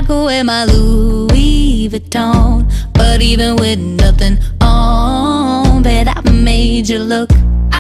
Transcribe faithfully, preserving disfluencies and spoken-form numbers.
I could wear my Louis Vuitton, but even with nothing on, bet I made you look